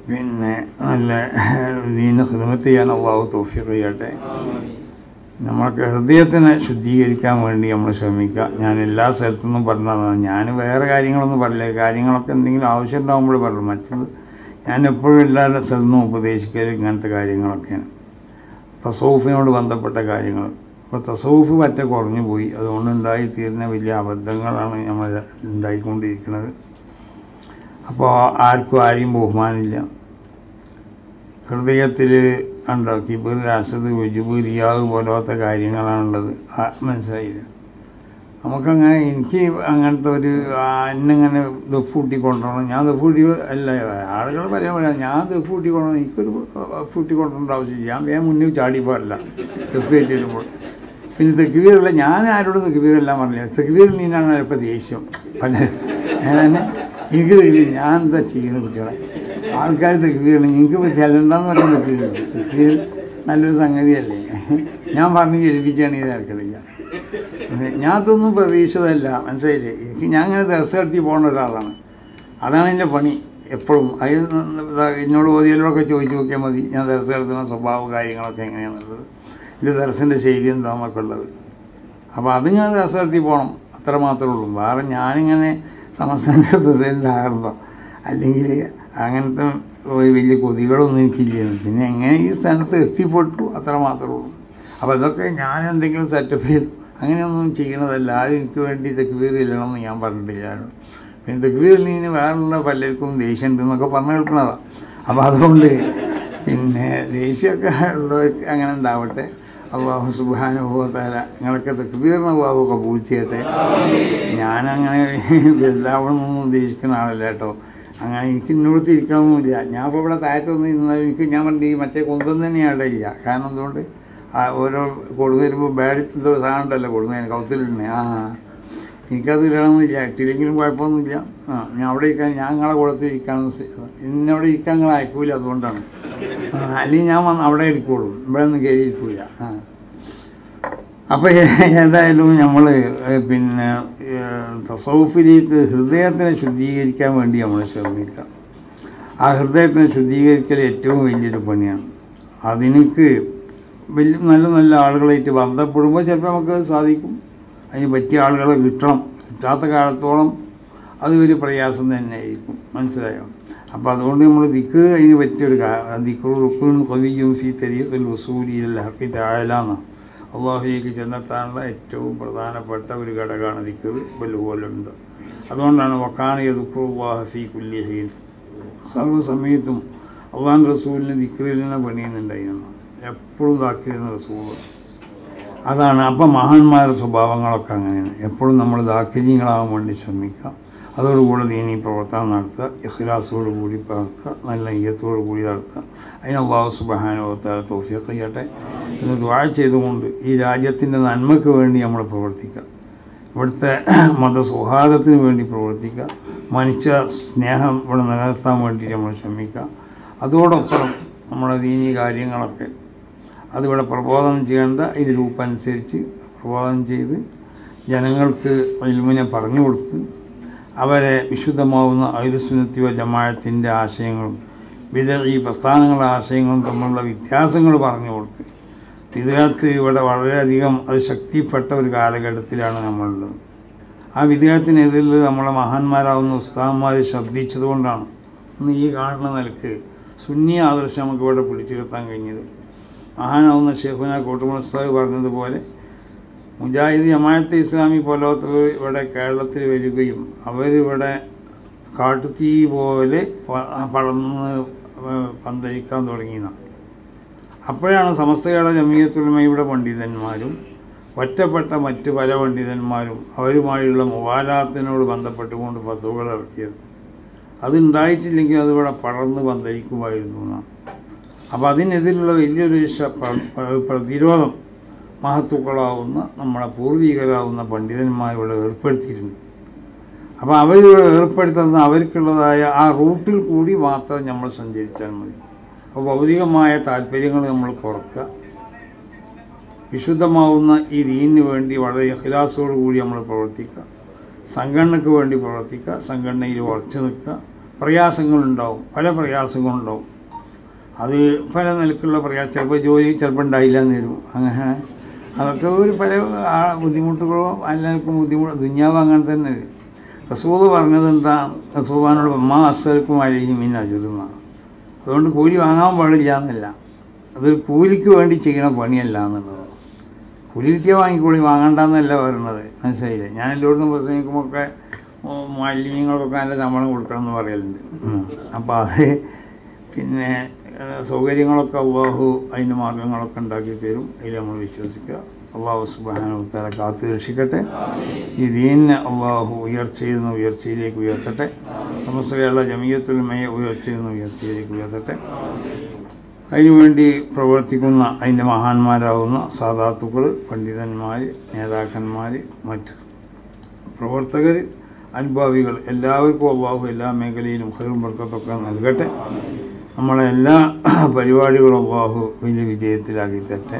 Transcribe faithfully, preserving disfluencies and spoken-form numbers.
പിന്നെ നല്ല ദീന ഖിദ്മത്ത് ചെയ്യാൻ അള്ളാഹു തൗഫീഖ് ചെയ്യട്ടെ. നമ്മൾക്ക് ഹൃദയത്തിനെ ശുദ്ധീകരിക്കാൻ വേണ്ടി നമ്മൾ ശ്രമിക്കുക. ഞാൻ എല്ലാ സ്ഥലത്തുനിന്നും പറഞ്ഞതാണ്. ഞാൻ വേറെ കാര്യങ്ങളൊന്നും പറയില്ല. കാര്യങ്ങളൊക്കെ എന്തെങ്കിലും ആവശ്യം ഉണ്ടാകുമ്പോൾ പറയും. മറ്റത് ഞാൻ എപ്പോഴും എല്ലാ സ്ഥലത്തുനിന്നും ഉപദേശിക്കൽ ഇങ്ങനത്തെ കാര്യങ്ങളൊക്കെയാണ്, തസൗഫിനോട് ബന്ധപ്പെട്ട കാര്യങ്ങൾ. അപ്പോൾ തസൗഫ് പറ്റ കുറഞ്ഞു പോയി. അതുകൊണ്ട് ഉണ്ടായിത്തീരുന്ന വലിയ അബദ്ധങ്ങളാണ് നമ്മൾ ഉണ്ടായിക്കൊണ്ടിരിക്കുന്നത്. അപ്പോൾ ആർക്കും ആരെയും ബഹുമാനമില്ല. ഹൃദയത്തിൽ ഉണ്ടോ കിബർ, അസദ്, ഉജുബ്, റിയാദ് പോലത്തെ കാര്യങ്ങളാണുള്ളത്. മനസ്സിലായില്ല. നമുക്കങ്ങനെ എനിക്ക് അങ്ങനത്തെ ഒരു എന്നെങ്ങനെ ദഫ് കൂട്ടിക്കൊണ്ടുവരണം. ഞാൻ ദഫ് കൂട്ടി അല്ല, ആളുകൾ പറയാൻ പറയാം ഞാൻ ദഫ് കൂട്ടിക്കൊണ്ടു. എനിക്കൊരു ദഫ് കൂട്ടിക്കൊണ്ടേണ്ട ആവശ്യമില്ല. ഞാൻ വേഗം മുന്നിൽ ചാടിപ്പോരല്ല ദഫ് കയറ്റി വരുമ്പോൾ. പിന്നെ തെക്കുവീറല്ല, ഞാൻ ആരോടും തെക്കുവീറെല്ലാം പറഞ്ഞില്ല. തെക്കുവീറിൽ നിന്നാണ് ഇപ്പോൾ ദേഷ്യം. പല ഞാൻ തന്നെ എനിക്ക് തെക്കുവീർ ഞാൻ എന്താ ചെയ്യുന്ന കുട്ടികളെ ആൾക്കാർ തെക്കുവീറിന് നിങ്ങൾക്ക് ചെല്ലണ്ടെന്ന് പറയാൻ പറ്റില്ല. തെക്കുവീർ നല്ലൊരു സംഗതിയല്ലേ. ഞാൻ പറഞ്ഞ് ജലിപ്പിച്ചാണ് ഇത് ഇറക്കണില്ല. ഞാൻ അതൊന്നും പ്രതീക്ഷിതല്ല. മനസ്സിലായില്ലേ. എനിക്ക് ഞാൻ അങ്ങനെ ദർശ നടത്തി പോകുന്ന ഒരാളാണ്. അതാണ് എൻ്റെ പണി എപ്പോഴും. അത് എന്നോട് ഓതിയലോടൊക്കെ ചോദിച്ചു നോക്കിയാൽ മതി ഞാൻ ദർശ നടത്തുന്ന സ്വഭാവ കാര്യങ്ങളൊക്കെ എങ്ങനെയാണുള്ളത്, ഇത് ദർശൻ്റെ ശൈലി എന്താണെന്നൊക്കെ ഉള്ളത്. അപ്പോൾ അത് ഞാൻ ദർശ നടത്തി പോകണം, അത്ര മാത്രമേ ഉള്ളൂ. വേറെ ഞാനിങ്ങനെ സംസ്ഥാന പ്രസിഡൻ്റാകണോ അല്ലെങ്കിൽ അങ്ങനത്തെ വലിയ കൊതികളൊന്നും എനിക്കില്ല. പിന്നെ എങ്ങനെ ഈ സ്ഥാനത്ത് എത്തിപ്പെട്ടു അത്ര മാത്രമേ ഉള്ളൂ. അപ്പോൾ ഇതൊക്കെ ഞാൻ എന്തെങ്കിലും സെറ്റപ്പ് ചെയ്തു അങ്ങനെയൊന്നും ചെയ്യണതല്ല. ആരും എനിക്ക് വേണ്ടി തെക്കുവീർ ചെല്ലണമെന്ന് ഞാൻ പറഞ്ഞിട്ടില്ല. പിന്നെ തെക്കുവീറിൽ നിന്ന് വേറെയുള്ള പലർക്കും ദേഷ്യം ഉണ്ടെന്നൊക്കെ പറഞ്ഞു കേൾക്കണതാണ്. അപ്പോൾ അതുകൊണ്ട് പിന്നെ ദേഷ്യമൊക്കെ ഉള്ളവർക്ക് അങ്ങനെ ഉണ്ടാവട്ടെ. അള്ളാഹു സുബ്ഹാനഹു വ തആല നിങ്ങളൊക്കെ തെക്കുവീറിന് അള്ളാഹു കബൂൽ ചെയ്യട്ടെ. ഞാനങ്ങനെ വലുതാവണമെന്നൊന്നും ഉദ്ദേശിക്കുന്ന ആളല്ല കേട്ടോ. അങ്ങനെ എനിക്ക് ഇന്നോട് തിരിക്കണമെന്നില്ല. ഞാൻ ഇപ്പോൾ ഇവിടെ താഴത്തൊന്നും ഇരുന്നാൽ എനിക്ക് ഞാൻ പറഞ്ഞ ഈ മറ്റേ കൊന്തൊന്നും തന്നെ അവിടെ ഇല്ല. കാരണം എന്തുകൊണ്ട് ഓരോ കൊടുന്നു തരുമ്പോൾ ബാഡ് എന്തോ സാധനം ഉണ്ടല്ലോ കൊടുന്നതിന് കൗത്തിലിടണേ. ആ എനിക്കത് ഇടണമെന്നില്ല. ഇട്ടില്ലെങ്കിലും കുഴപ്പമൊന്നുമില്ല. ആ ഞാൻ അവിടെ ഇരിക്കാൻ ഞാൻ നിങ്ങളെ കൂടത്തിൽ ഇരിക്കാമെന്ന് എന്നോട് ഇരിക്കാൻ നിങ്ങൾ അയക്കൂല. അതുകൊണ്ടാണ്. അല്ലെങ്കിൽ ഞാൻ വന്ന് അവിടെ ഇരിക്കുള്ളൂ, ഇവിടെ ഒന്നും കയറി ഇരിക്കൂല. ആ അപ്പോൾ ഏതായാലും നമ്മൾ പിന്നെ തസൗഫിലേക്ക് ഹൃദയത്തിനെ ശുദ്ധീകരിക്കാൻ വേണ്ടി നമ്മൾ ശ്രമിക്കാം. ആ ഹൃദയത്തിനെ ശുദ്ധീകരിക്കൽ ഏറ്റവും വലിയൊരു പണിയാണ്. അതിനൊക്കെ വലിയ നല്ല നല്ല ആളുകളായിട്ട് ബന്ധപ്പെടുമ്പോൾ ചിലപ്പോൾ നമുക്ക് സാധിക്കും. അതിന് പറ്റിയ ആളുകളെ കിട്ടണം. കിട്ടാത്ത കാലത്തോളം അത് ഒരു പ്രയാസം തന്നെയായിരിക്കും. മനസ്സിലായോ? അപ്പോൾ അതുകൊണ്ട് നമ്മൾ ദിക്ർ അതിന് പറ്റിയൊരു ദിക്ർ റുക്നുൻ ഖവിയ്യുൻ ഫീ തരീഖിൽ വസൂലി ഇലൽ ഹഖി തആല എന്ന അള്ളാഹുവിലേക്ക് ചെന്നെത്താനുള്ള ഏറ്റവും പ്രധാനപ്പെട്ട ഒരു ഘടകമാണ് ദിക്ർ. ബലുപോലുണ്ട്. അതുകൊണ്ടാണ് വക്കാന യദ്കുറുല്ലാഹ ഫീ കുല്ലി ഹീൻ, സർവ്വസമയത്തും അള്ളാഹു റസൂലിന് ദിക്റിൽ നിന്ന് പണിയുന്നുണ്ടായിരുന്നു. എപ്പോഴും ദാക്കിരുന്ന റസൂല് അതാണ്. അപ്പം മഹാന്മാരുടെ സ്വഭാവങ്ങളൊക്കെ അങ്ങനെയാണ്. എപ്പോഴും നമ്മൾ ദാക്കിര്യങ്ങളാകാൻ വേണ്ടി ശ്രമിക്കാം. അതോടുകൂടി ദീനീ പ്രവർത്തനം നടത്തുക, ഇഖ്ലാസോടു കൂടി പ്രവർത്തുക, നല്ല നെയ്യത്തോടു കൂടി നടത്തുക. അതിന് അല്ലാഹു സുബ്ഹാനഹു വ തആല തൗഫീഖ് ചെയ്യട്ടെ എന്ന് ദുആ ചെയ്തുകൊണ്ട് ഈ രാജ്യത്തിൻ്റെ നന്മയ്ക്ക് വേണ്ടി നമ്മൾ പ്രവർത്തിക്കുക. ഇവിടുത്തെ മതസൗഹാർദ്ദത്തിന് വേണ്ടി പ്രവർത്തിക്കുക. മനുഷ്യ സ്നേഹം ഇവിടെ നിലനിർത്താൻ വേണ്ടി നമ്മൾ ശ്രമിക്കുക. അതോടൊപ്പം നമ്മുടെ ദീനീ കാര്യങ്ങളൊക്കെ അതിവിടെ പ്രബോധനം ചെയ്യേണ്ട അതിൻ്റെ രൂപമനുസരിച്ച് പ്രബോധനം ചെയ്ത് ജനങ്ങൾക്ക് ഇൽമിനെ പറഞ്ഞു കൊടുത്ത് അവരെ വിശുദ്ധമാവുന്ന അഹ്ലുസുന്നത്തി വൽ ജമാഅത്തിൻ്റെ ആശയങ്ങളും ബിദ്അഈ പ്രസ്ഥാനങ്ങളുടെ ആശയങ്ങളും തമ്മിലുള്ള വ്യത്യാസങ്ങൾ പറഞ്ഞു കൊടുത്ത് വിദ്യാർത്ഥി ഇവിടെ വളരെയധികം അത് ശക്തിപ്പെട്ട ഒരു കാലഘട്ടത്തിലാണ് നമ്മളുള്ളത്. ആ വിദ്യാർത്ഥിനെതിരിൽ നമ്മളെ മഹാന്മാരാവുന്ന ഉസ്താദന്മാർ ശബ്ദിച്ചതുകൊണ്ടാണ് ഇന്ന് ഈ കാണുന്ന നിലക്ക് സുന്നി ആദർശം നമുക്ക് ഇവിടെ പിടിച്ചെടുത്താൻ കഴിഞ്ഞത്. മഹാനാവുന്ന ഷെയ്ഖുന കോട്ടുമുൽ ഉസ്താദ് പറഞ്ഞതുപോലെ മുജാഹിദ് ജമാഅത്തെ ഇസ്ലാമി പോലത്തവർ ഇവിടെ കേരളത്തിൽ വരികയും അവരിവിടെ കാട്ടുതീ പോലെ പടർന്ന് പന്തരിക്കാൻ തുടങ്ങിയതാണ്. അപ്പോഴാണ് സമസ്ത കേരള ജമിയത്തുൽ ഉലമയുടെ പണ്ഡിതന്മാരും ഒറ്റപ്പെട്ട മറ്റ് പല പണ്ഡിതന്മാരും അവരുമായുള്ള മുവാലാത്തിനോട് ബന്ധപ്പെട്ടുകൊണ്ട് ഫത്വകൾ ഇറക്കിയത്. അതുണ്ടായിട്ടില്ലെങ്കിൽ അതിവിടെ പടർന്ന് പന്തരിക്കുമായിരുന്നു എന്നാണ്. അപ്പോൾ അതിനെതിരുള്ള വലിയൊരു പ്രതിരോധം മഹത്തുക്കളാവുന്ന നമ്മളെ പൂർവികരാവുന്ന പണ്ഡിതന്മാരിവിടെ ഏർപ്പെടുത്തിയിരുന്നു. അപ്പോൾ അവരിവിടെ ഏർപ്പെടുത്തുന്ന അവർക്കുള്ളതായ ആ റൂട്ടിൽ കൂടി മാത്രം നമ്മൾ സഞ്ചരിച്ചാൽ മതി. അപ്പോൾ ഭൗതികമായ താല്പര്യങ്ങൾ നമ്മൾ കുറക്കുക. വിശുദ്ധമാവുന്ന ഈ ദീനിന് വേണ്ടി വളരെ ഇഖ്ലാസോടു കൂടി നമ്മൾ പ്രവർത്തിക്കുക. സംഘടനയ്ക്ക് വേണ്ടി പ്രവർത്തിക്കുക. സംഘടനയിൽ ഉറച്ചു നിൽക്കുക. പ്രയാസങ്ങളുണ്ടാവും, പല പ്രയാസങ്ങളുണ്ടാവും. അത് പല നിലക്കുള്ള പ്രയാസം, ചിലപ്പോൾ ജോലി ചിലപ്പോൾ ഉണ്ടായില്ല എന്ന് വരും. അങ്ങനെ അതൊക്കെ ഒരു പല ബുദ്ധിമുട്ടുകളോ എല്ലാവർക്കും ബുദ്ധിമുട്ട്. ദുന്യാവ് അങ്ങനെ തന്നെ. റസൂൽ പറഞ്ഞത് എന്താ? റസൂലിനോട് അമ്മ അസൽക്കും അലയും ഇന്ന അജുറുന്ന, അതുകൊണ്ട് കൂലി വാങ്ങാൻ പാടില്ല എന്നല്ല, അതൊരു കൂലിക്ക് വേണ്ടി ചെയ്യണ പണിയല്ല എന്നുള്ളത്. കൂലി കിട്ടിയാൽ വാങ്ങിക്കൂലി, വാങ്ങണ്ടെന്നല്ല പറയുന്നത്. മനസ്സിലായില്ലേ? ഞാൻ എല്ലായിടത്തും പ്രസംഗിക്കുമ്പോഴൊക്കെ മാലിന്യങ്ങൾക്കൊക്കെ നല്ല ശമ്പളം കൊടുക്കണം എന്ന് പറയലുണ്ട്. അപ്പോൾ അത് പിന്നെ സൗകര്യങ്ങളൊക്കെ അള്ളാഹു അതിൻ്റെ മാർഗങ്ങളൊക്കെ ഉണ്ടാക്കി തരും. അതിൽ നമ്മൾ വിശ്വസിക്കുക. അള്ളാഹു സുബ്ഹാനഹു വ തആല കാത്തു രക്ഷിക്കട്ടെ. ഈ ദീനിനെ അള്ളാഹു ഉയർച്ചയിൽ നിന്ന് ഉയർച്ചയിലേക്ക് ഉയർത്തട്ടെ. സമസ്ത കേരള ജമിയത്തുൽ ഉലമയെ ഉയർച്ചയിൽ നിന്ന് ഉയർച്ചയിലേക്ക് ഉയർത്തട്ടെ. അതിനുവേണ്ടി പ്രവർത്തിക്കുന്ന അതിൻ്റെ മഹാന്മാരാകുന്ന സാദാത്തുക്കൾ, പണ്ഡിതന്മാർ, നേതാക്കന്മാർ, മറ്റ് പ്രവർത്തകർ, അനുഭാവികൾ എല്ലാവർക്കും അള്ളാഹു എല്ലാ മേഖലയിലും ഖൈറും ബർക്കത്തൊക്കെ നൽകട്ടെ. നമ്മളെ എല്ലാ പരിപാടികളും അള്ളാഹു വലിയ വിജയത്തിലാക്കി തരട്ടെ.